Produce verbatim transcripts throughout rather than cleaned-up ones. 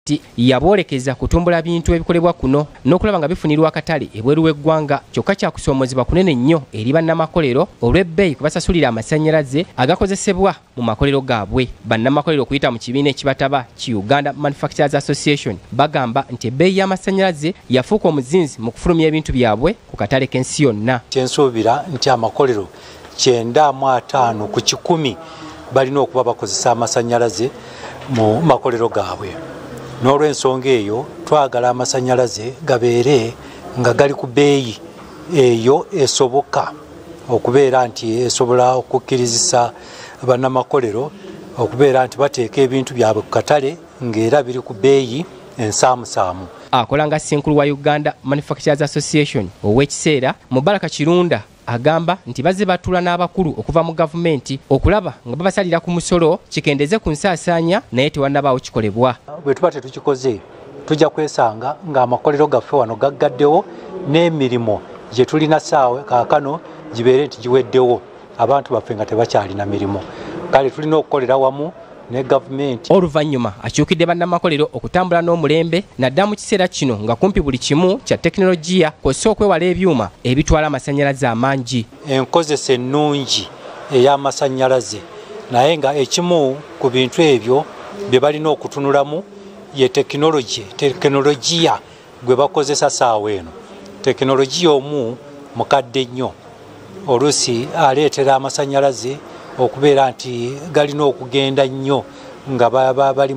disitulikiti yaboolekeza kutumbula bintu ebikolebwa kuno n'okulaba nga bifunirwa akatale ebweru w'eggwanga kyokka kyakusoomozebwa kunene nnyo eri bannamakolero olw'ebbeeyi kwe basasulira amasannyalaze agakozesebwa mu makolero gaabwe. Bannamakolero okuyita mu kibiina ekibataba ki Uganda Manufacturers Association bagamba nti ebbeeyi y'amasannyalaze yafuuka omuzinzi mu kufulumya ebintu byabwe ku katale k'ensi yonna. Kyensuubira nti amakolero kyenda mu ataano ku kikumi balina okuba bakozesa amasannyalaze mu makolero gaabwe. N'olw'ensonga eyo twagala amasannyalaze gabeere nga gali ku bbeeyi eyo esoboka okubeera nti esobola okukkirizisa bannamakolero okubeera nti bateeka ebintu byabwe ku katale ng'era biri ku bbeeyi ensaamusaamu. Akola nga Ssenkulu wa Uganda Manufacturers Association ow'ekiseera Mubaraka Kirunda agamba nti bazze batula n'abakulu okuva mu gavumenti okulaba nga babasalira ku musolo kikendeze ku nsaasaanya naye tewannabaawo kikolebwa. Bwe tuba tetukikoze tujja kwesanga ng'amakolero gaffe wano gaggaddewo n'emirimu gye tulina ssaawa kaakano gibeere nti giweddewo abantu baffe nga tebakyalina mirimu. Kale tulina okukolera wamu ne gavumenti. Oluvannyuma akyukidde bannamakolero okutambula n'omulembe naddala mu kiseera kino nga kumpi buli kimu kya tekinologiya kw'ossa okwewala ebyuma ebitwala amasannyalaze amangi. Enkozesa ennungi ey'amasannyalaze naye nga ekimu ku bintu ebyo bye balina okutunulamu ye tekinologi tekinologiya gwe bakozesa ssaawa eno. Tekinologiya omu mukadde nnyo oluusi aleetera amasannyalaze okubeera nti galina okugenda nnyo nga bali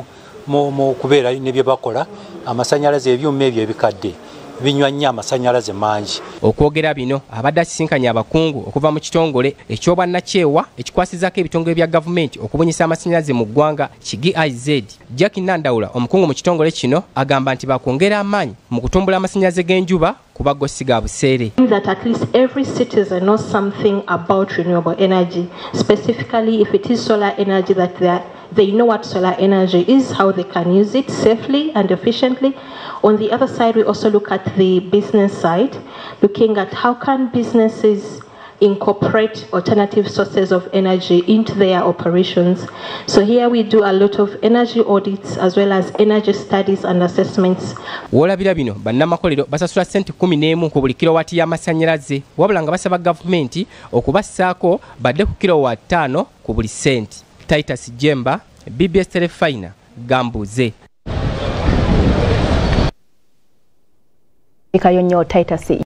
mu kubeera ne bye bakola. Amasannyalaze ebyuma ebyo ebikadde binywa nnyo amasannyalaze mangi. Okwogera bino abadde asisinkanye abakungu okuva mu kitongole eky'obwannakyewa ekikwasizako ebitongole bya gavumenti okubunyisa amasannyalaze mu ggwanga ki G I Z. Jack Nandawula omukungu mu kitongole kino agamba nti bakwongera amaanyi mu kutumbula amasannyalaze g'enjuba kuba go siga buseere. That at least every citizen knows something about renewable energy, specifically if it is solar energy, that they are, they know what solar energy is, how they can use it safely and efficiently. On the other side, we also look at the business side, looking at how can businesses incorporate alternative sources of energy into their operations. So here we do a lot of energy audits as well as energy studies and assessments. Wolabira bino bannamakolero basasula senti kumi n'emu ku buli kilowati y'amasannyalaze wabula nga basaba gavumenti okubassaako badde ku kilowaati ttaano ku buli senti. Titus Jemba, B B S Telefina, Gambuuze. Ikayo nnyo Titus.